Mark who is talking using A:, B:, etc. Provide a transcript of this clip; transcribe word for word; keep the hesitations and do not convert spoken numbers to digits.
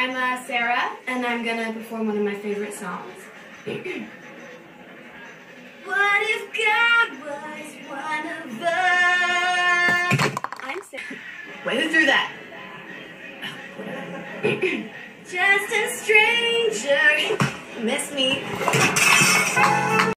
A: I'm uh, Sarah, and I'm gonna perform one of my favorite songs. What if God was one of us? I'm Sarah.
B: Way to do that.
A: Just a stranger. Miss me.